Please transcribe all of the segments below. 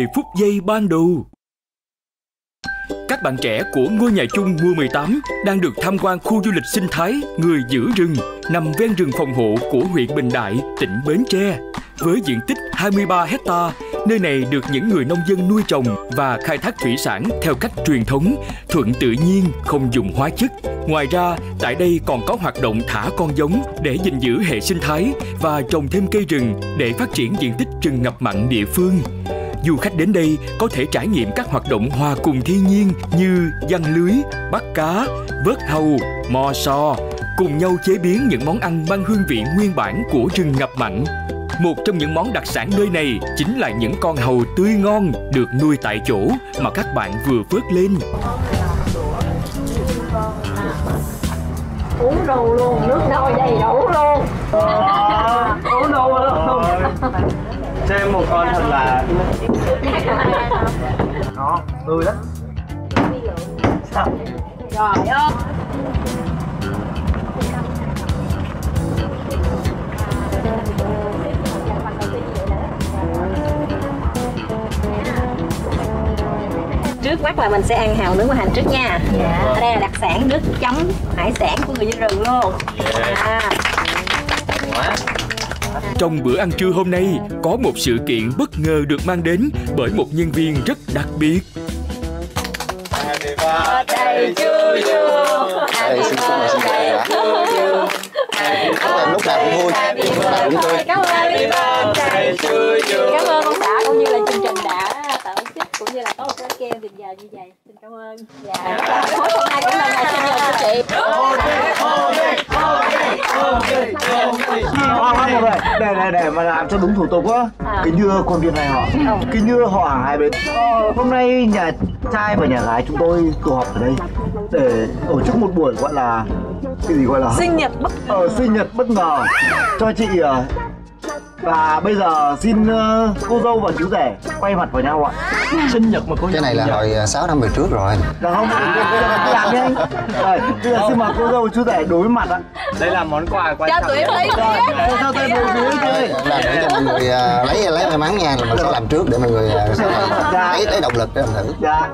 phút giây ban đầu. Các bạn trẻ của ngôi nhà chung mùa 18 đang được tham quan khu du lịch sinh thái Người Giữ Rừng nằm ven rừng phòng hộ của huyện Bình Đại, tỉnh Bến Tre. Với diện tích 23 hecta, nơi này được những người nông dân nuôi trồng và khai thác thủy sản theo cách truyền thống, thuận tự nhiên, không dùng hóa chất. Ngoài ra, tại đây còn có hoạt động thả con giống để gìn giữ hệ sinh thái và trồng thêm cây rừng để phát triển diện tích rừng ngập mặn địa phương. Du khách đến đây có thể trải nghiệm các hoạt động hòa cùng thiên nhiên như giăng lưới, bắt cá, vớt hàu, mò sò, cùng nhau chế biến những món ăn mang hương vị nguyên bản của rừng ngập mặn. Một trong những món đặc sản nơi này chính là những con hàu tươi ngon được nuôi tại chỗ mà các bạn vừa vớt lên. Uống đủ luôn, nước nôi đầy đủ luôn. Uống đủ luôn. Cho em một con thật là nó tươi lắm. Trời ơi. Trước mắt là mình sẽ ăn hàu nướng qua hành trước nha. Ở đây là đặc sản nước chấm hải sản của người dân rừng luôn. Trong bữa ăn trưa hôm nay, có một sự kiện bất ngờ được mang đến bởi một nhân viên rất đặc biệt. Đây, xin chúc mừng sinh nhật đã. Lúc nào cũng vui, lúc nào cũng tươi. Cảm ơn ông xã cũng như là chương trình đã tổ chức cũng như là có một cái keo tuyệt vời như vậy. Xin cảm ơn. Dạ. Hôm nay cũng là ngày sinh nhật của chị. Để mà làm cho đúng thủ tục á, cái nhựa con viên này họ, cái nhựa họ ở hai bên. Hôm nay nhà trai và nhà gái chúng tôi tụ họp ở đây để tổ chức một buổi gọi là cái gì gọi là Sinh nhật bất ngờ cho chị. Và bây giờ xin cô dâu và chú rể quay mặt vào nhau ạ. Sinh nhật mà cô. Cái này là hồi 6 năm về trước rồi. Dạ không, làm đi anh. Rồi, bây giờ xin mời cô dâu và chú rể đối mặt ạ. Đây là món quà quan trọng. cho tụi em thấy Cho tay bồi phía chơi. Là để cho mọi người lấy may mắn nha, là mình sẽ làm trước để mọi người lấy động lực để làm thử. Dạ.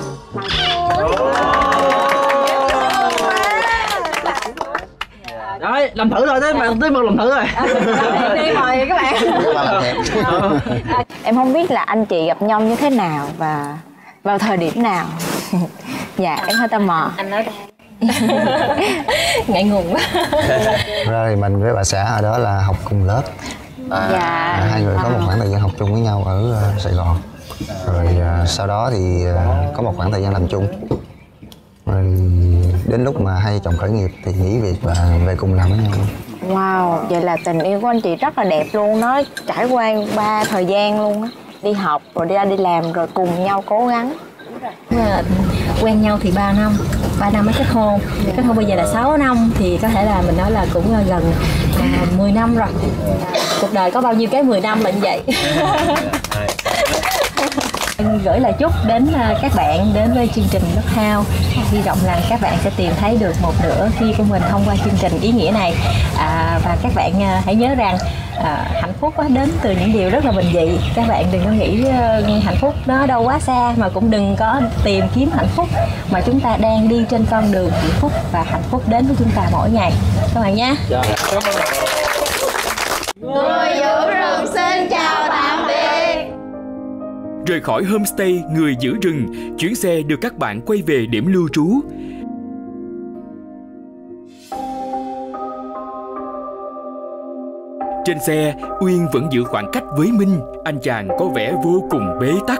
Rồi, làm thử rồi, tới mặt làm thử rồi. đi mời các bạn. Em không biết là anh chị gặp nhau như thế nào và vào thời điểm nào. Dạ, em hơi tò mò. Anh nói ngại ngùng quá. Ra thì mình với bà xã ở đó là học cùng lớp. Dạ. Hai người có một khoảng thời gian học chung với nhau ở Sài Gòn. Rồi sau đó thì có một khoảng thời gian làm chung. Rồi đến lúc mà hai chồng khởi nghiệp thì nghỉ việc và về cùng làm với nhau. Wow, vậy là tình yêu của anh chị rất là đẹp luôn. Nó trải qua 3 thời gian luôn á. Đi học rồi đi làm rồi cùng nhau cố gắng. Quen nhau thì 3 năm mới kết hôn. Kết hôn bây giờ là 6 năm thì có thể là mình nói là cũng gần 10 năm rồi. Cuộc đời có bao nhiêu cái 10 năm là như vậy. Gửi lời chúc đến các bạn đến với chương trình Đất Hao. Hy vọng rằng các bạn sẽ tìm thấy được một nửa kia của mình thông qua chương trình ý nghĩa này. Và các bạn hãy nhớ rằng hạnh phúc đến từ những điều rất là bình dị. Các bạn đừng có nghĩ hạnh phúc nó đâu quá xa, mà cũng đừng có tìm kiếm hạnh phúc, mà chúng ta đang đi trên con đường hạnh phúc và hạnh phúc đến với chúng ta mỗi ngày các bạn nhé. Người Giữ Rừng xin chào tạm biệt. Rời khỏi homestay Người Giữ Rừng, chuyến xe đưa các bạn quay về điểm lưu trú. Trên xe, Uyên vẫn giữ khoảng cách với Minh, anh chàng có vẻ vô cùng bế tắc.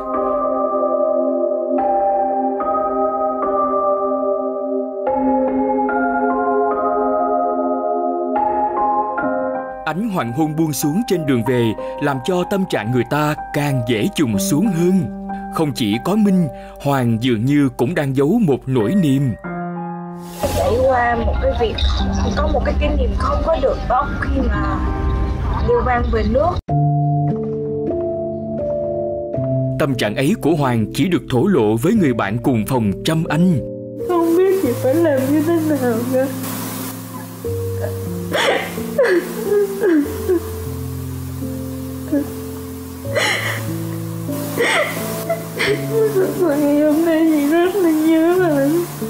Ánh hoàng hôn buông xuống trên đường về làm cho tâm trạng người ta càng dễ trùng xuống hơn. Không chỉ có Minh, Hoàng dường như cũng đang giấu một nỗi niềm. Trải qua một cái việc, có một cái kỷ niệm không có được tốt khi mà đưa Văn về nước. Tâm trạng ấy của Hoàng chỉ được thổ lộ với người bạn cùng phòng Trâm Anh. Không biết chị phải làm như thế nào nữa. Ngày hôm nay chị rất là nhớ anh.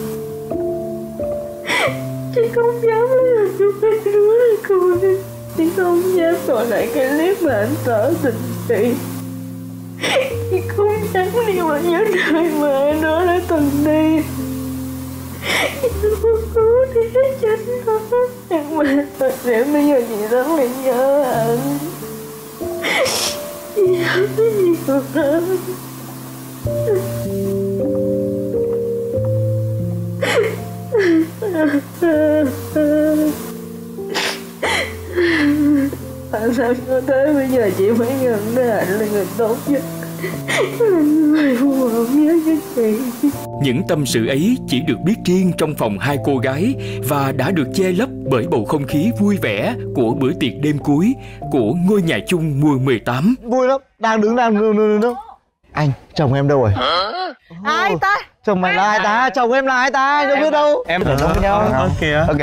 Chị không dám lấy hình của hai đứa để coi. Chị không dám gọi lại cái clip mà anh tỏ tình chị. Chị không dám đi vào những nơi mà anh đó đã từng đi. Chị không có để tránh nó. Nhưng mà thật sự bây giờ chị rất là nhớ anh. Chị nhớ cái gì của anh. Tại sao cho tới bây giờ chị mới nhận ra anh là người tốt nhất, là người phù hợp nhất với chị. Những tâm sự ấy chỉ được biết riêng trong phòng hai cô gái và đã được che lấp bởi bầu không khí vui vẻ của bữa tiệc đêm cuối của ngôi nhà chung mùa 18. Vui lắm, đang đứng Anh, chồng em đâu rồi? Ai ta? Chồng mày là ai ta? Chồng em là ai ta? Anh đâu biết đâu. Em ở đâu với nhau? Ok.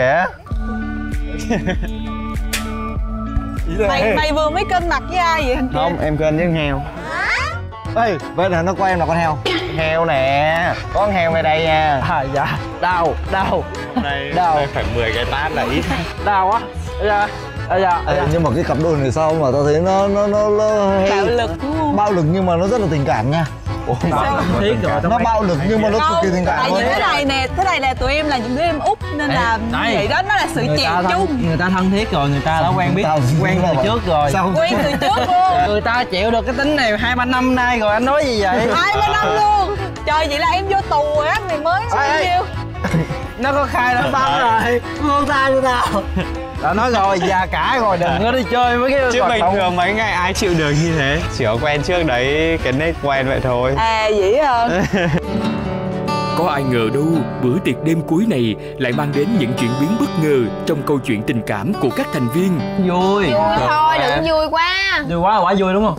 Mày vừa mới kênh mặt với ai vậy? Không, em kênh với con heo. Ê, vậy là nó coi em là con heo. Heo nè, con heo ngay đây nha. Dạ. Đau. Đây phải 10 cái tát là ít. Đau á. Nhưng mà cái cặp đôi này sao mà tao thấy nó Bạo lực đúng không? bạo lực nhưng mà nó rất là tình cảm nha. Nó bạo lực nhưng mà nó cực kỳ tình cảm. Tại vì thế này là tụi em là những đứa em út nên là vậy đó, nó là sự chịu chung. Người ta thân thiết rồi, người ta đã quen từ trước rồi. Quen từ trước luôn. Người ta chịu được cái tính này 2-3 năm nay rồi, anh nói gì vậy? 2-3 năm luôn. Trời, vậy là em vô tù rồi á, mày mới bao nhiêu? Nó có khai nó bắn rồi. Không tha cho tao. Đã nói rồi, già cả rồi, đừng có đi chơi với cái chứ bình thường mấy ngày ai chịu được như thế. Chỉ có quen trước đấy, cái nết quen vậy thôi. À vậy hả? Có ai ngờ đâu bữa tiệc đêm cuối này lại mang đến những chuyển biến bất ngờ trong câu chuyện tình cảm của các thành viên. Vui Thôi đừng vui quá. Vui quá là quả vui đúng không?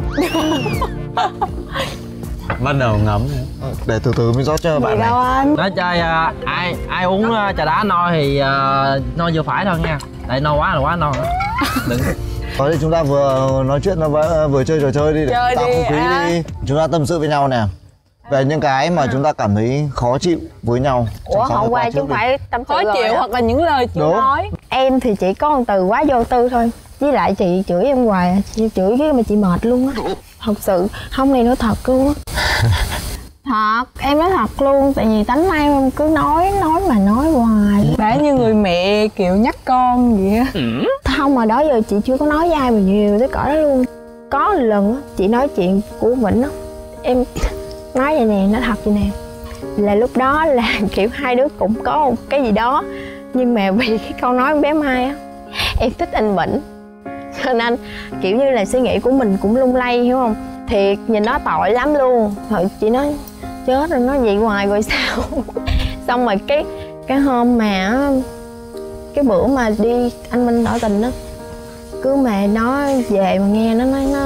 Bắt đầu ngấm. Để từ từ mới rót cho bạn này. Anh? Nói chơi ai uống trà đá no thì no vừa phải thôi nha. Tại no quá là quá no. Đừng. Có thì chúng ta vừa nói chuyện nó vừa chơi trò chơi đi để chơi tạo không khí đi. Chúng ta tâm sự với nhau nè. Về những cái mà chúng ta cảm thấy khó chịu với nhau. Ủa hôm qua chúng phải tâm sự khó chịu hoặc là những lời chưa nói. Em thì chỉ có một từ quá vô tư thôi. Với lại chị chửi em hoài, chị chửi cái mà chị mệt luôn á. Thật sự, không này nói thật luôn á. Thật, em nói thật luôn, tại vì tánh em em cứ nói mà nói hoài. Đã như người mẹ kiểu nhắc con vậy á. Không, mà đó giờ chị chưa có nói với ai mà nhiều tới cỡ đó luôn. Có một lần á, chị nói chuyện của Vĩnh á, em nói vậy nè, nói thật vậy nè, là lúc đó là kiểu hai đứa cũng có một cái gì đó, nhưng mà vì cái câu nói bé Mai á, em thích anh Vĩnh cho nên kiểu như là suy nghĩ của mình cũng lung lay, hiểu không? Thiệt nhìn nó tội lắm luôn. Thôi chị nói chết rồi, nói vậy hoài rồi sao. Xong rồi cái hôm mà cái bữa mà đi anh Minh tỏ tình á, cứ mà nó về mà nghe nó nói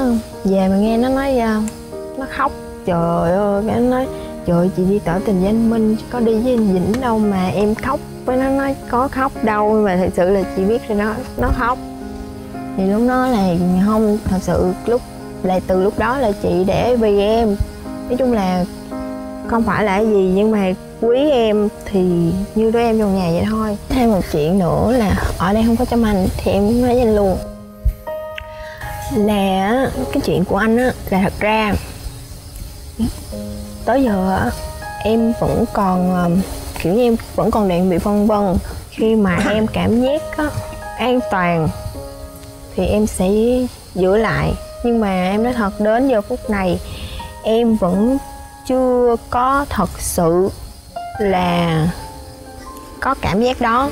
nó khóc. Trời ơi, cái nó nói trời chị đi tỏ tình với anh Minh chứ có đi với anh Vĩnh đâu mà em khóc. Với nó nói có khóc đâu, mà thật sự là chị biết rồi, nó khóc. Thì lúc đó là không, thật sự từ lúc đó là chị để vì em, nói chung là không phải là cái gì nhưng mà quý em thì như đứa em trong nhà vậy thôi. Thêm một chuyện nữa là ở đây không có chăm anh thì em nói với anh luôn là cái chuyện của anh á, là thật ra tới giờ em vẫn còn kiểu như em vẫn còn đang bị phân vân. Khi mà em cảm giác an toàn thì em sẽ giữ lại, nhưng mà em nói thật đến giờ phút này em vẫn chưa có thật sự là có cảm giác đó.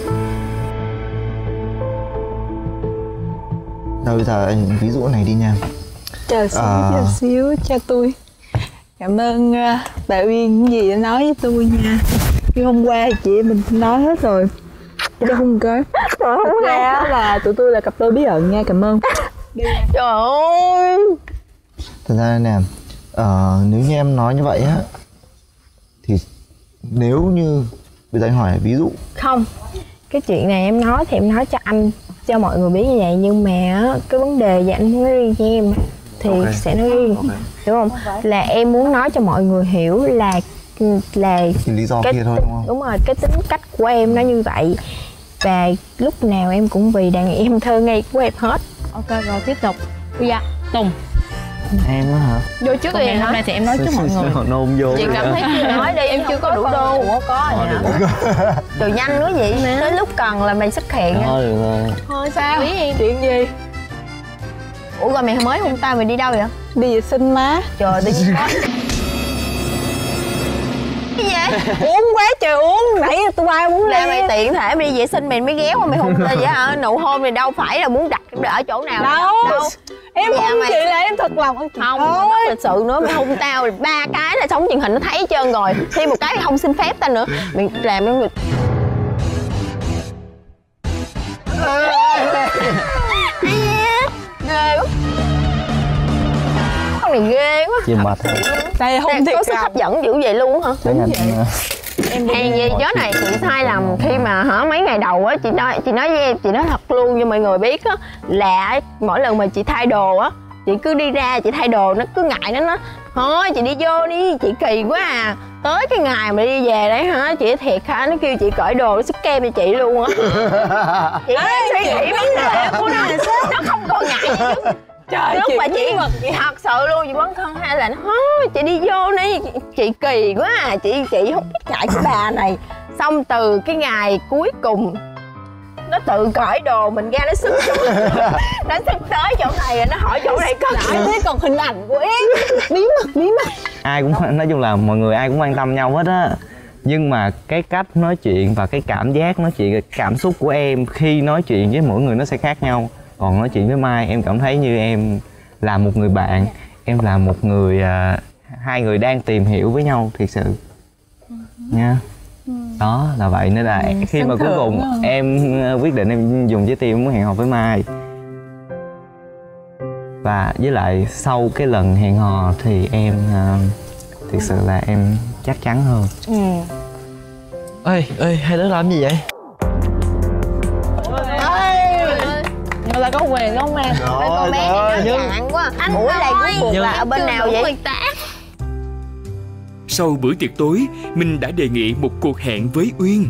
Thôi giờ anh ví dụ này đi nha. Chờ xíu cho tôi. Cảm ơn bà Uyên những gì đã nói với tôi nha. Khi hôm qua chị mình nói hết rồi. Chứ không có. Thật ra là tụi tôi là cặp đôi bí ẩn nha, cảm ơn. Trời ơi. Thật ra nè, nếu như em nói như vậy á, thì nếu như bây giờ anh hỏi ví dụ. Không, cái chuyện này em nói thì em nói cho anh, cho mọi người biết như vậy, nhưng mà cái vấn đề về anh muốn riêng cho em thì sẽ nói riêng, hiểu không? Là em muốn nói cho mọi người hiểu là lý do kia thôi, đúng không? Đúng rồi, cái tính cách của em nó như vậy, và lúc nào em cũng vì đàn em thơ ngây của em hết. Ok rồi, tiếp tục. Bây giờ Tùng. Em á hả? Vô trước đi. Hôm nay thì em nói trước mọi người. Nôn vô. Chị cảm thấy chưa nói đi, em chưa có đủ đô. Ủa có nè. Từ nhanh quá vậy, tới lúc cần là mày xuất hiện. Thôi được rồi. Thôi sao? Chuyện gì? Ủa rồi mày mới hôn tao, mày đi đâu vậy? Đi vệ sinh má. Trời đi có. Cái gì? Uống quá trời uống, nãy tôi qua muốn là mày tiện thể mày đi vệ sinh mày mới ghé qua mày hôn tao vậy hả? Nụ hôn mày đâu phải là muốn đặt ở chỗ nào đâu. Em dạ hôn mày... chị là em thật lòng không mất lịch sự nữa, mày hôn tao 3 cái là sống truyền hình nó thấy hết trơn rồi, thêm một cái không xin phép tao nữa, mày làm em người ghê quá. Con này ghê quá. Chị mệt hả? Đây hôn thiệt có sức hấp dẫn dữ vậy luôn hả? Em hàng gì chó này chị sai lầm khi mà mấy ngày đầu á, chị nói với em, chị nói thật luôn cho mọi người biết á, là mỗi lần mà chị thay đồ á, chị cứ đi ra chị thay đồ nó cứ ngại nó thôi chị đi vô đi, chị kỳ quá à. Tới cái ngày mà đi về đấy hả, chị thiệt hả, nó kêu chị cởi đồ nó xức kem cho chị luôn á. Chị suy nghĩ vấn đề của nó không còn ngại gì chứ. Trời, lúc mà chị thật sự luôn, chị bấn thân hay là thôi chị đi vô đi, chị kỳ quá à, chị không biết ngại cái bà này. Xong từ cái ngày cuối cùng nó tự cởi đồ mình ra, nó sức tới chỗ này, nó hỏi chỗ này có thế còn hình ảnh của em bí mật. Ai cũng nói chung là mọi người ai cũng quan tâm nhau hết á, nhưng mà cái cách nói chuyện và cái cảm giác nói chuyện, cảm xúc của em khi nói chuyện với mỗi người nó sẽ khác nhau. Còn nói chuyện với Mai em cảm thấy như em là một người bạn, em là một người, hai người đang tìm hiểu với nhau thiệt sự nha. Đó là vậy, nên là khi mà cuối cùng em quyết định em dùng trái tim muốn hẹn hò với Mai. Và với lại sau cái lần hẹn hò thì em thiệt sự là em chắc chắn hơn. Ê hai đứa làm gì vậy? Người ta có quyền không em? Con bé này nó nhạn quá. Buổi này cuối cùng là ở bên nào vậy? Sau bữa tiệc tối, Minh đã đề nghị một cuộc hẹn với Uyên.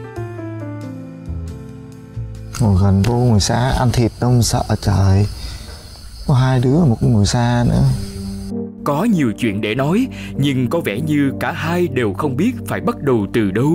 Ngồi gần vô ngồi xa ăn thịt đâu mà sợ trời. Có hai đứa mà cũng ngồi xa nữa. Có nhiều chuyện để nói, nhưng có vẻ như cả hai đều không biết phải bắt đầu từ đâu.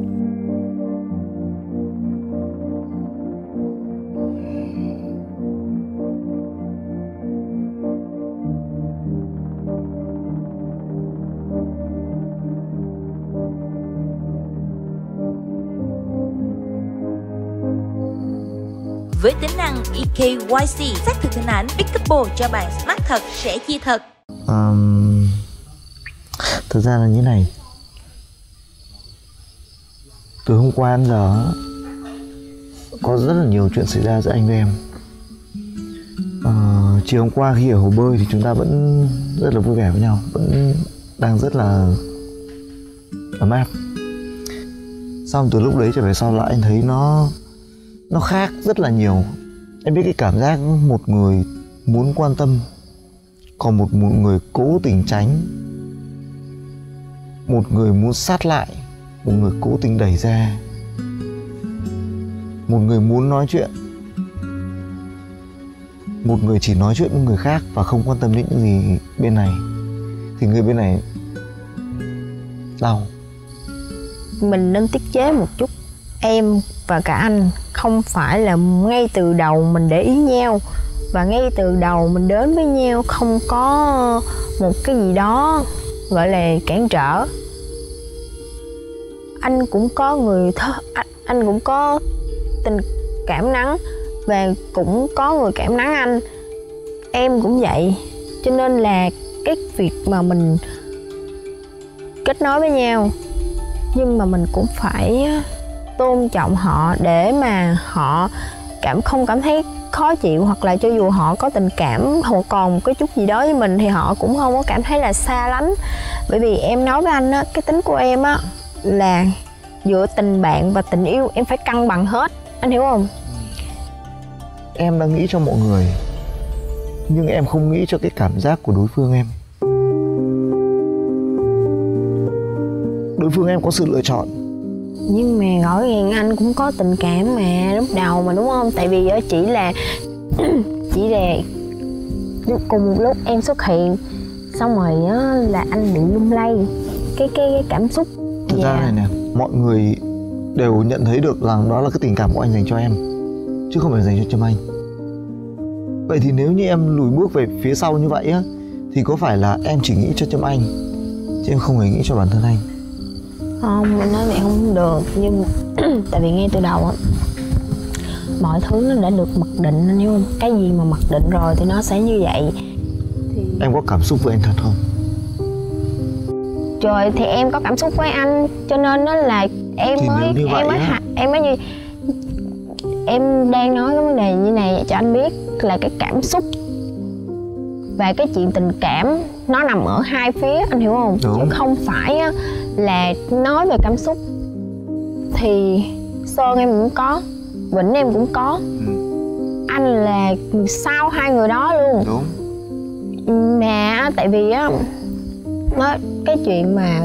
Với tính năng EKYC xác thực hình ảnh Pickable cho bạn smart thật, sẽ chia thật. Thực ra là như này. Từ hôm qua đến giờ có rất là nhiều chuyện xảy ra giữa anh với em. Chiều hôm qua khi ở hồ bơi thì chúng ta vẫn rất là vui vẻ với nhau, vẫn đang rất là ấm áp. Xong từ lúc đấy trở về sau lại anh thấy nó khác rất là nhiều. Em biết cái cảm giác một người muốn quan tâm, còn một người cố tình tránh, một người muốn sát lại, một người cố tình đẩy ra, một người muốn nói chuyện, một người chỉ nói chuyện với người khác và không quan tâm đến những gì bên này, thì người bên này đau. Mình nên tiết chế một chút. Em và cả anh không phải là ngay từ đầu mình để ý nhau, và ngay từ đầu mình đến với nhau không có một cái gì đó gọi là cản trở. Anh cũng có anh cũng có tình cảm nắng và cũng có người cảm nắng anh. Em cũng vậy. Cho nên là cái việc mà mình kết nối với nhau, nhưng mà mình cũng phải tôn trọng họ để mà họ không cảm thấy khó chịu, hoặc là cho dù họ có tình cảm hoặc còn một cái chút gì đó với mình thì họ cũng không có cảm thấy là xa lánh. Bởi vì em nói với anh á, cái tính của em á là giữa tình bạn và tình yêu em phải cân bằng hết, anh hiểu không? Em đang nghĩ cho mọi người nhưng em không nghĩ cho cái cảm giác của đối phương em. Đối phương em có sự lựa chọn. Nhưng mà rõ ràng anh cũng có tình cảm mà lúc đầu mà, đúng không? Tại vì chỉ là cùng một lúc em xuất hiện, xong rồi là anh bị lung lay cái cảm xúc. Thực ra này nè, mọi người đều nhận thấy được rằng đó là cái tình cảm của anh dành cho em, chứ không phải dành cho Trâm Anh. Vậy thì nếu như em lùi bước về phía sau như vậy á, thì có phải là em chỉ nghĩ cho Trâm Anh chứ em không hề nghĩ cho bản thân anh? Không, mình nói vậy không được. Nhưng tại vì ngay từ đầu á, mọi thứ nó đã được mặc định, anh hiểu không? Cái gì mà mặc định rồi thì nó sẽ như vậy. Em có cảm xúc với anh thật không? Trời, thì em có cảm xúc với anh, cho nên nó là em thì mới như em đang nói cái vấn đề như này cho anh biết là cái cảm xúc và cái chuyện tình cảm nó nằm ở hai phía, anh hiểu không? Đúng. Chứ không phải á, là nói về cảm xúc thì Sơn em cũng có, Vĩnh em cũng có, anh là sau hai người đó luôn. Đúng. Mà tại vì á, nó cái chuyện mà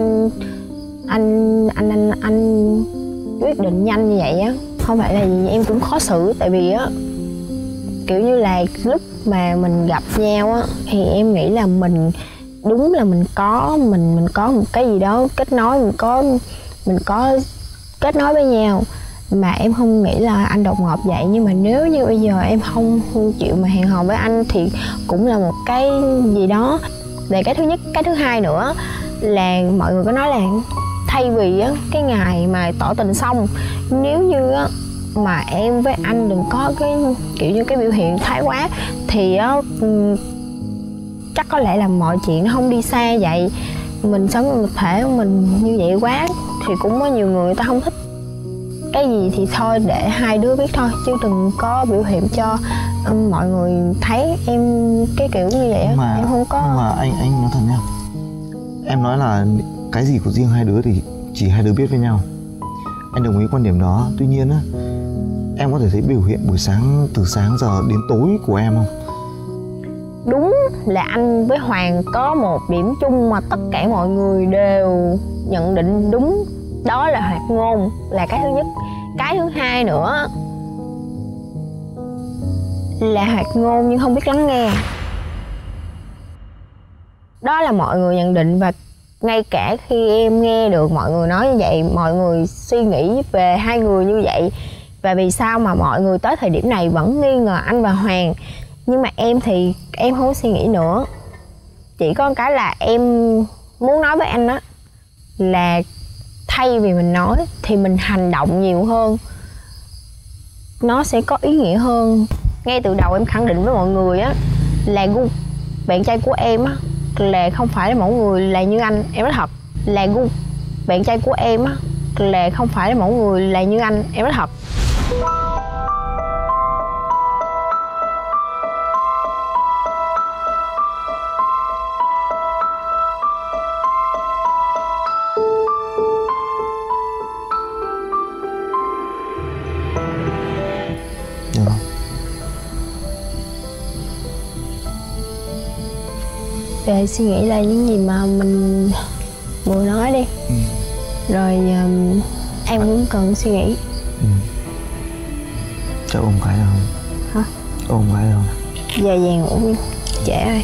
anh quyết định nhanh như vậy á, không phải là gì em cũng khó xử. Tại vì á, kiểu như là lúc mà mình gặp nhau á, thì em nghĩ là mình đúng là mình có một cái gì đó kết nối, mình có kết nối với nhau, mà em không nghĩ là anh đột ngột vậy. Nhưng mà nếu như bây giờ em không chịu mà hẹn hò với anh thì cũng là một cái gì đó. Về cái thứ nhất, cái thứ hai nữa là mọi người có nói là thay vì á, cái ngày mà tỏ tình xong, nếu như á, mà em với anh đừng có cái kiểu như cái biểu hiện thái quá thì á, chắc có lẽ là mọi chuyện nó không đi xa vậy. Mình sống một thể mình như vậy quá thì cũng có nhiều người ta không thích. Cái gì thì thôi để hai đứa biết thôi, chứ đừng có biểu hiện cho mọi người thấy em cái kiểu như vậy. Em không có. Nhưng mà anh nói thật nha, em nói là cái gì của riêng hai đứa thì chỉ hai đứa biết với nhau. Anh đồng ý quan điểm đó. Tuy nhiên á, em có thể thấy biểu hiện buổi sáng, từ sáng giờ đến tối của em không? Đúng là anh với Hoàng có một điểm chung mà tất cả mọi người đều nhận định đúng, đó là hoạt ngôn, là cái thứ nhất. Cái thứ hai nữa là hoạt ngôn nhưng không biết lắng nghe. Đó là mọi người nhận định, và ngay cả khi em nghe được mọi người nói như vậy, mọi người suy nghĩ về hai người như vậy, và vì sao mà mọi người tới thời điểm này vẫn nghi ngờ anh và Hoàng. Nhưng mà em thì em không có suy nghĩ nữa. Chỉ có cái là em muốn nói với anh á, là thay vì mình nói thì mình hành động nhiều hơn, nó sẽ có ý nghĩa hơn. Ngay từ đầu em khẳng định với mọi người á, là gu bạn trai của em á là không phải là mẫu người là như anh. Em nói thật, là gu bạn trai của em á là không phải là mẫu người là như anh. Em nói thật. Về suy nghĩ lại những gì mà mình vừa nói đi. Rồi em cũng cần suy nghĩ. Cho ôm cái đâu? Hả? Ôm cái đâu? Về ngủ đi, trễ rồi.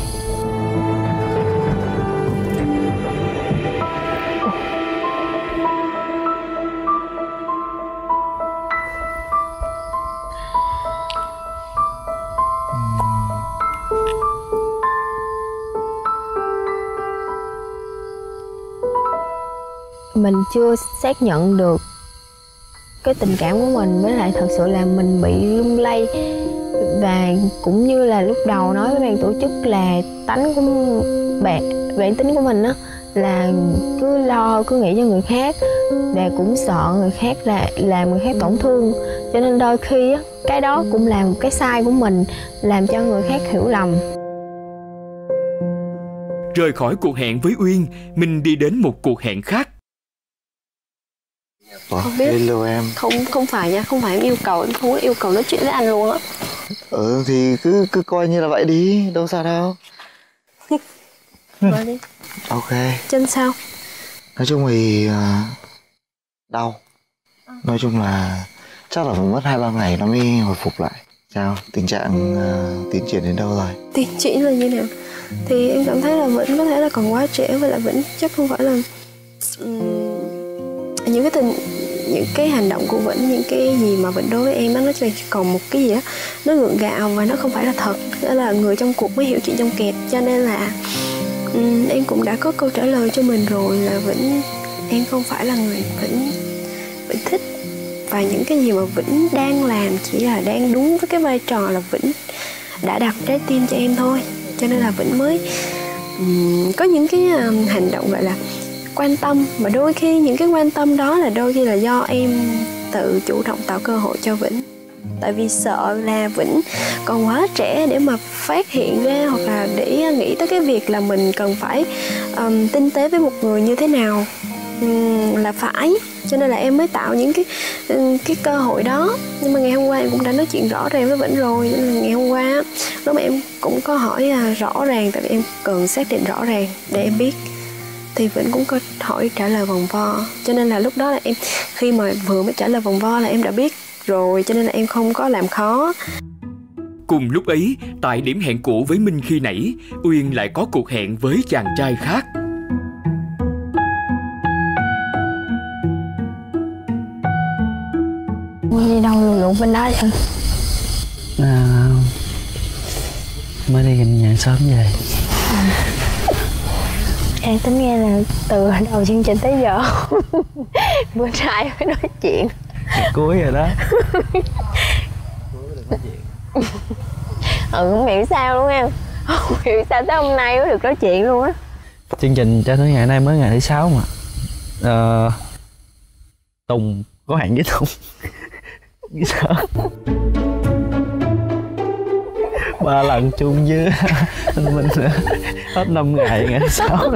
Mình chưa xác nhận được cái tình cảm của mình, với lại thật sự là mình bị lung lay. Và cũng như là lúc đầu nói với ban tổ chức là tánh của bản tính của mình á, là cứ lo, cứ nghĩ cho người khác, và cũng sợ người khác là làm người khác tổn thương. Cho nên đôi khi á, cái đó cũng là một cái sai của mình, làm cho người khác hiểu lầm. Rời khỏi cuộc hẹn với Uyên, mình đi đến một cuộc hẹn khác. Không biết. Hello em. Không phải nha, không phải em yêu cầu, em không có yêu cầu nói chuyện với anh luôn á. Thì cứ coi như là vậy đi, đâu sao đâu. Nói đi. Ok. Chân sao? Nói chung thì đau. Nói chung là chắc là phải mất 2-3 ngày nó mới hồi phục lại. Sao? Tình trạng tiến triển đến đâu rồi? Tiến triển là như nào? Thì em cảm thấy là Vĩnh có thể là còn quá trẻ, với lại Vĩnh chắc không phải là những cái hành động của Vĩnh, những cái gì mà Vĩnh đối với em đó, nó chỉ còn một cái gì đó nó gượng gạo và nó không phải là thật. Đó là người trong cuộc mới hiểu chuyện trong kẹp. Cho nên là em cũng đã có câu trả lời cho mình rồi, là Vĩnh, em không phải là người Vĩnh thích. Và những cái gì mà Vĩnh đang làm chỉ là đang đúng với cái vai trò là Vĩnh đã đặt trái tim cho em thôi. Cho nên là Vĩnh mới có những cái hành động gọi là quan tâm. Mà đôi khi những cái quan tâm đó là đôi khi là do em tự chủ động tạo cơ hội cho Vĩnh. Tại vì sợ là Vĩnh còn quá trẻ để mà phát hiện ra, hoặc là để nghĩ tới cái việc là mình cần phải tinh tế với một người như thế nào là phải. Cho nên là em mới tạo những cái cơ hội đó. Nhưng mà ngày hôm qua em cũng đã nói chuyện rõ ràng với Vĩnh rồi. Nên là ngày hôm qua lúc mà em cũng có hỏi rõ ràng, tại vì em cần xác định rõ ràng để em biết. Thì Vĩnh cũng có hỏi trả lời vòng vo. Cho nên là lúc đó là em, khi mà vừa mới trả lời vòng vo là em đã biết rồi. Cho nên là em không có làm khó. Cùng lúc ấy, tại điểm hẹn cũ với Minh khi nãy, Uyên lại có cuộc hẹn với chàng trai khác. Đi đâu lụng bên đó vậy? Mới đi gần nhà sớm về. Em tính nghe là từ đầu chương trình tới giờ bữa nay mới nói chuyện. Cuối rồi đó. Không hiểu sao luôn em. Không hiểu sao tới hôm nay mới được nói chuyện luôn á. Chương trình cho tới ngày nay mới ngày thứ 6 mà. Tùng có hẹn với Tùng. Sao? 3 lần chung với mình hết 5 ngày ngày 6.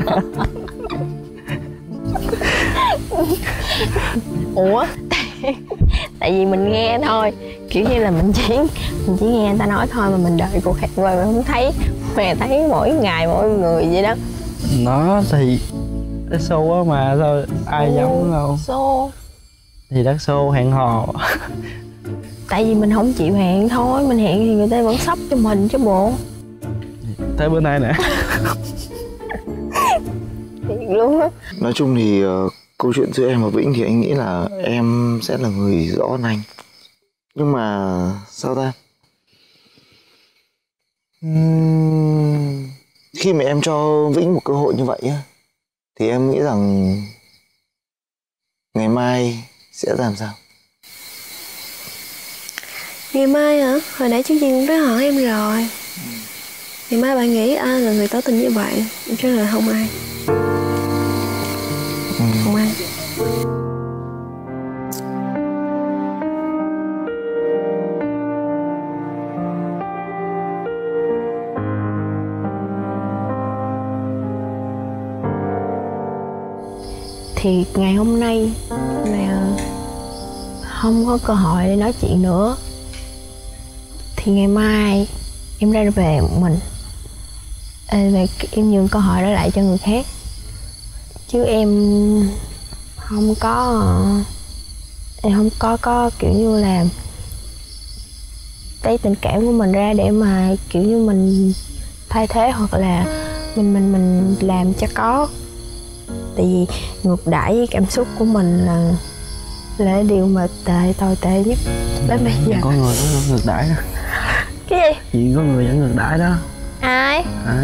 Ủa? Tại vì mình nghe thôi, kiểu như là mình chỉ nghe người ta nói thôi, mà mình đợi cuộc hẹn qua mình không thấy, mà thấy mỗi ngày mỗi người vậy đó. Nó thì cái show á mà thôi ai dám đâu. Show thì đất show hẹn hò. Tại vì mình không chịu hẹn thôi, mình hẹn thì người ta vẫn sắp cho mình chứ bộ. Tới bữa nay nè. Thiệt luôn á. Nói chung thì câu chuyện giữa em và Vĩnh thì anh nghĩ là em sẽ là người rõ hơn anh. Nhưng mà sao ta? Khi mà em cho Vĩnh một cơ hội như vậy á, thì em nghĩ rằng ngày mai sẽ làm sao? Ngày mai hả? Hồi nãy chương trình cũng đã hỏi em rồi. Ngày mai bạn nghĩ ai là người tỏ tình với bạn? Em trả lời không ai. Không ai. Thì ngày hôm nay là không có cơ hội để nói chuyện nữa, thì ngày mai em ra về một mình. Em nhường cơ hội đó lại cho người khác, chứ em không có kiểu như là lấy tình cảm của mình ra để mà kiểu như mình thay thế, hoặc là mình làm cho có. Tại vì ngược đãi với cảm xúc của mình là điều mà tồi tệ nhất đến bây giờ. Có người có ngược đãi đó. Cái gì? Chị có người vẫn ngược đãi đó. Ai?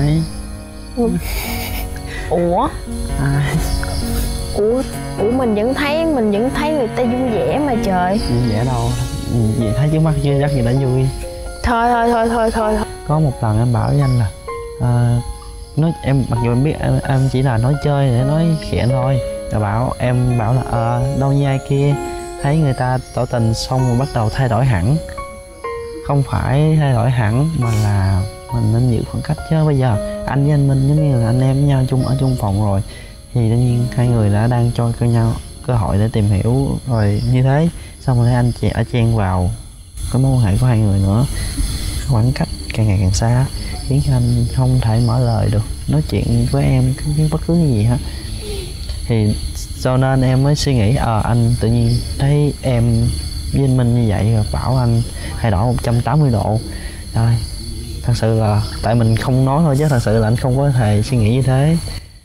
Ủa? Ai? Ủa mình vẫn thấy người ta vui vẻ mà trời. Vui vẻ đâu, chị thấy trước mắt chưa chắc gì đã vui. Thôi. Có một lần em bảo với anh là nói em, mặc dù em biết em chỉ là nói chơi để nói khịa thôi, rồi em bảo là đâu như ai kia thấy người ta tỏ tình xong rồi bắt đầu thay đổi hẳn. Không phải thay đổi hẳn mà là mình nên giữ khoảng cách, chứ bây giờ anh với anh Minh giống như là anh em với nhau ở chung phòng rồi, thì tự nhiên hai người đã đang cho nhau cơ hội để tìm hiểu rồi như thế, xong rồi anh chị chen vào cái mối quan hệ của hai người nữa, khoảng cách càng ngày càng xa khiến cho anh không thể mở lời được, nói chuyện với em bất cứ cái gì hết. Thì cho nên em mới suy nghĩ anh tự nhiên thấy em với anh Minh như vậy rồi bảo anh thay đổi 180 độ. Rồi thật sự là tại mình không nói thôi chứ thật sự là anh không có thể suy nghĩ như thế.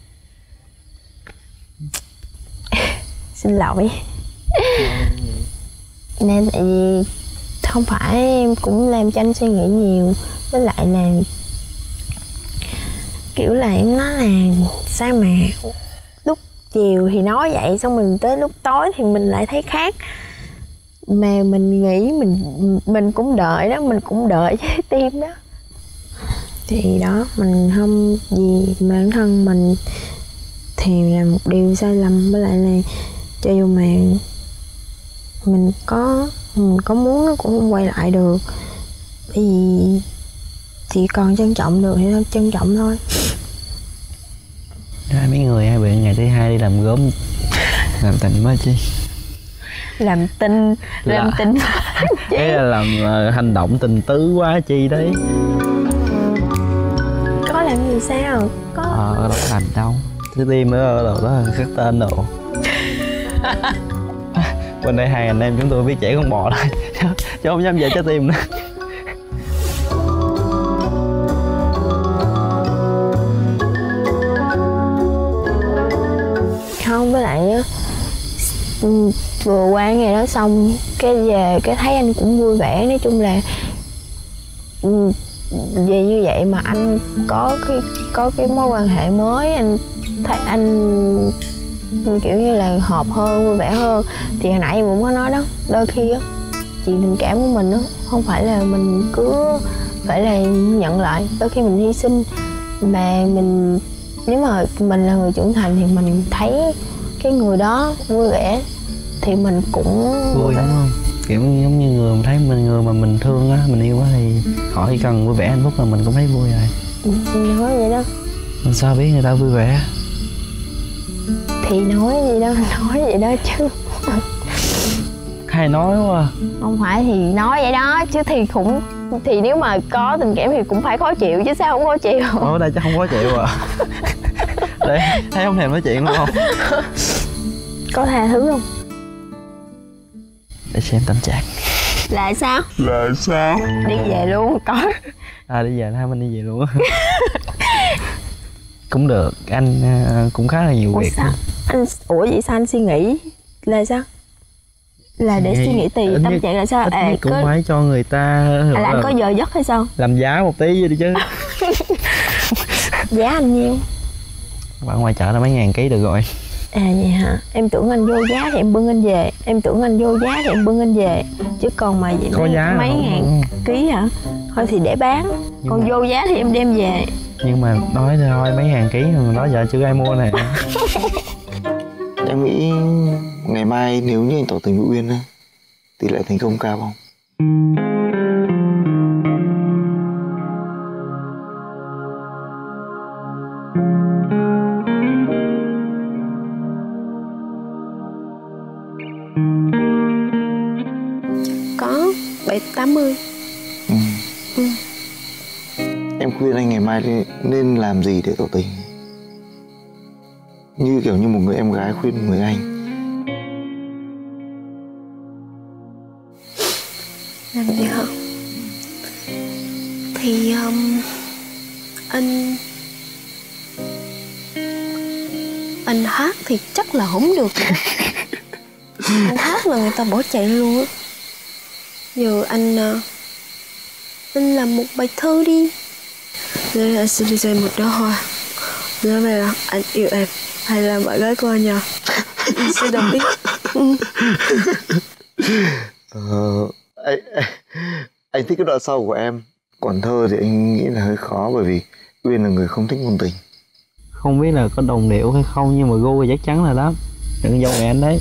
Xin lỗi. Nên tại vì không phải em cũng làm cho anh suy nghĩ nhiều, với lại là kiểu là em nói là sao mà lúc chiều thì nói vậy, xong mình tới lúc tối thì mình lại thấy khác. Mà mình nghĩ mình cũng đợi đó, mình cũng đợi trái tim đó. Thì đó, mình không vì bản thân mình thì là một điều sai lầm, với lại là cho dù mà mình có muốn nó cũng không quay lại được. Bởi vì chỉ còn trân trọng được thì thôi, trân trọng thôi. Mấy người hay bị ngày thứ hai đi làm gốm làm tình mới chi. Làm tình Cái là làm hành động tình tứ quá chi đấy. Có làm gì sao? Có đâu có làm đâu. Cái tim nữa đó là khắc tên đồ. Bên đây hai anh em chúng tôi biết chảy con bò thôi chứ không dám về trái tim nữa. Không, với lại á, vừa qua ngày đó xong cái về cái thấy anh cũng vui vẻ. Nói chung là vì như vậy mà anh có cái mối quan hệ mới, anh thấy anh kiểu như là hợp hơn, vui vẻ hơn. Thì hồi nãy em cũng có nói đó, đôi khi á chuyện tình cảm của mình á không phải là mình cứ phải là nhận lại, đôi khi mình hy sinh. Mà mình nếu mà mình là người trưởng thành thì mình thấy cái người đó vui vẻ thì mình cũng vui, đúng không? Kiểu giống như người mình thấy người mà mình thương á, mình yêu á thì họ chỉ cần vui vẻ hạnh phúc là mình cũng thấy vui rồi. Nói vậy đó. Mình sao biết người ta vui vẻ? Thì nói gì đó, nói vậy đó chứ. Hay nói quá à. Không phải thì nói vậy đó chứ thì nếu mà có tình cảm thì cũng phải khó chịu chứ sao không khó chịu. Ở đây chắc không khó chịu à. Để thấy không thèm nói chuyện đúng không? Có tha thứ không? Để xem tâm trạng. Là sao? Đi về luôn có. Đi về hai mình đi về luôn á. Cũng được, anh cũng khá là nhiều việc. Sao? Vậy sao anh suy nghĩ là sao? Là để suy nghĩ tùy tâm trạng là sao? Cũng phải cho người ta là anh có giờ giấc hay sao? Làm giá một tí vậy đi chứ. Giá anh nhiêu? Bạn ngoài chợ là mấy ngàn ký được rồi. Vậy hả? Em tưởng anh vô giá thì em bưng anh về. Chứ còn mà vậy mấy ngàn ký hả? Thôi thì để bán. Còn vô giá thì em đem về. Nhưng mà nói thôi mấy ngàn ký mà đó giờ chưa ai mua nè. Em nghĩ ngày mai nếu như anh tỏ tình với Uyên tỷ lệ thành công cao không? Có 70-80. Em khuyên anh ngày mai nên làm gì để tỏ tình? Như kiểu như một người em gái khuyên một người anh. Làm gì hả? Thì anh hát thì chắc là không được. Anh hát là người ta bỏ chạy luôn á. Giờ anh làm một bài thơ đi. Đây anh sẽ đi dạy một đóa hoa. Nói về là anh yêu em hay là bạn gái của anh nhờ? Anh sẽ đồng ý. Anh thích cái đoạn sau của em. Còn thơ thì anh nghĩ là hơi khó bởi vì Uyên là người không thích ngôn tình. Không biết là có đồng điệu hay không nhưng mà gu thì chắc chắn là đó. Đừng dâu mẹ anh đấy.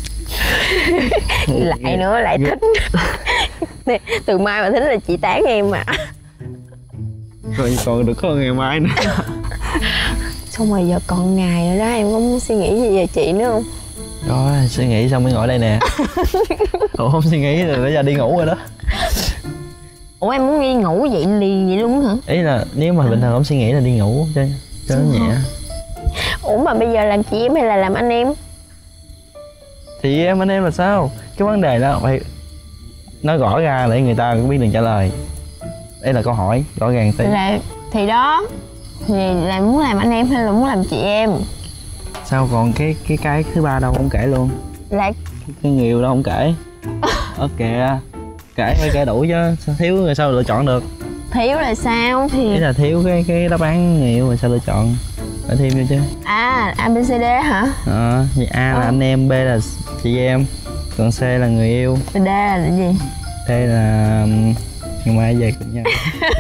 Lại nữa lại thích. Từ mai mà thích là chị tán em mà. Rồi còn được có ngày mai nữa. Xong rồi giờ còn ngày rồi đó, em có muốn suy nghĩ gì về chị nữa không? Rồi suy nghĩ xong mới ngồi đây nè. Ủa không suy nghĩ rồi bây giờ đi ngủ rồi đó. Ủa em muốn đi ngủ vậy liền vậy luôn hả? Ý là nếu mà bình thường ông suy nghĩ là đi ngủ cho nó nhẹ. Ủa mà bây giờ làm chị em hay là làm anh em? Thì em anh em là sao? Cái vấn đề đó phải nói rõ ra để người ta cũng biết đường trả lời. Đây là câu hỏi rõ ràng tí. Thì đó, thì là muốn làm anh em hay là muốn làm chị em? Sao còn cái thứ ba đâu không kể luôn? Là cái nhiều đâu không kể. Ok, kể phải kể đủ chứ, sao thiếu rồi sao lựa chọn được? Thiếu là sao thì? Ý là thiếu cái đáp án nhiều rồi sao lựa chọn? Phải thêm vô chứ. À, ABCD hả? Vậy A là anh em, B là chị em, còn C là người yêu. D là gì? D là ngày mai về cùng nhau.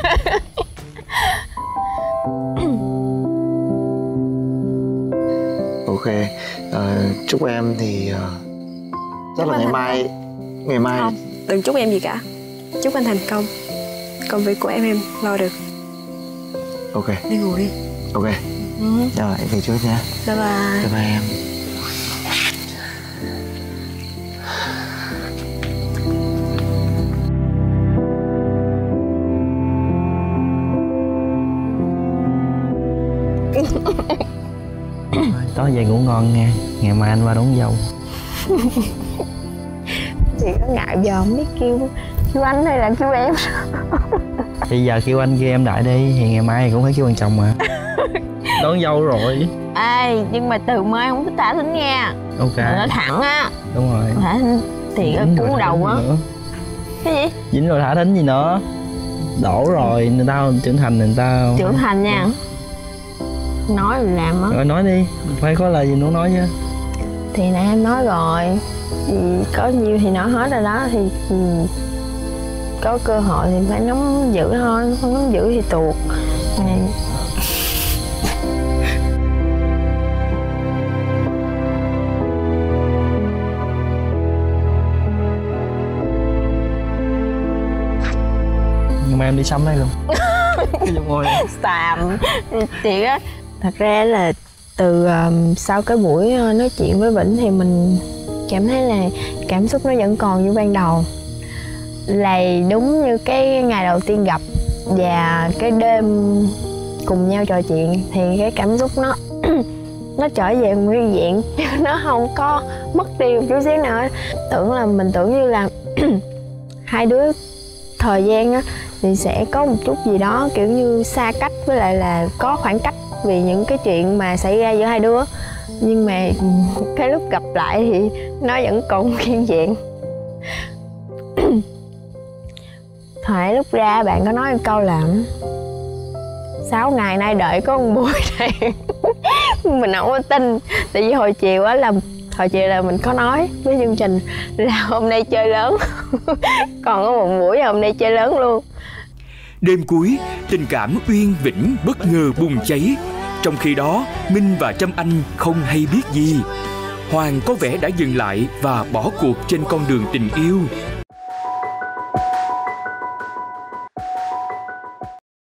Ok, chúc em thì chắc là ngày mai không, đừng chúc em gì cả, chúc anh thành công, công việc của em lo được. Ok, đi ngủ đi. Ok. Rồi em về trước nha. Bye bye. Bye bye em. Tối về ngủ ngon nha, ngày mai anh qua đón dâu. Chị có ngại giờ không biết kêu anh hay là kêu em. Bây giờ kêu anh kêu em đại đi, thì ngày mai thì cũng phải kêu anh chồng mà. Đón dâu rồi. Ê, nhưng mà từ mai không có thả thính nha. Ok. Nó thẳng á. Đúng rồi. Thả thính thì ở cuốn đầu á. Cái gì? Dính rồi thả thính gì nữa. Đổ rồi, người ta trưởng thành người ta. Trưởng thành nha. Nói là làm á. Rồi nói đi, phải có lời gì nữa nói chứ. Thì nãy em nói rồi, thì có nhiêu thì nói hết rồi đó, thì có cơ hội thì phải nắm giữ thôi, không nắm giữ thì tuột. Nhưng mà em đi sắm đây luôn. Cái giọng ngồi Xàm chị á. Thật ra là từ sau cái buổi nói chuyện với Vĩnh thì mình cảm thấy là cảm xúc nó vẫn còn như ban đầu. Là đúng như cái ngày đầu tiên gặp và cái đêm cùng nhau trò chuyện thì cái cảm xúc nó nó trở về nguyên vẹn, nó không có mất đi một chút xíu nào. Mình tưởng như là hai đứa thời gian á thì sẽ có một chút gì đó kiểu như xa cách, với lại là có khoảng cách vì những cái chuyện mà xảy ra giữa hai đứa. Nhưng mà cái lúc gặp lại thì nó vẫn còn nguyên vẹn. Hồi lúc ra bạn có nói một câu là 6 ngày nay đợi có con bụi này. Mình không có tin. Tại vì hồi chiều là mình có nói với chương trình là hôm nay chơi lớn. Còn có một buổi hôm nay chơi lớn luôn. Đêm cuối, tình cảm Uyên Vĩnh bất ngờ bùng cháy. Trong khi đó, Minh và Trâm Anh không hay biết gì. Hoàng có vẻ đã dừng lại và bỏ cuộc trên con đường tình yêu.